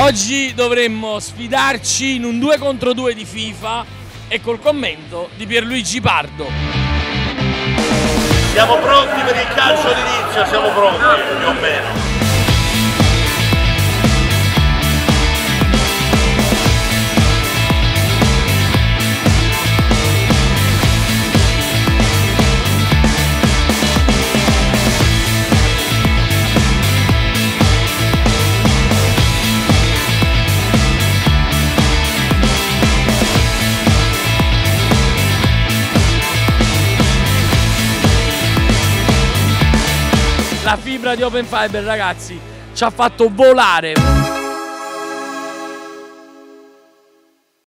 Oggi dovremmo sfidarci in un 2 contro 2 di FIFA e col commento di Pierluigi Pardo. Siamo pronti per il calcio d'inizio, siamo pronti più o meno. La fibra di Open Fiber, ragazzi, ci ha fatto volare.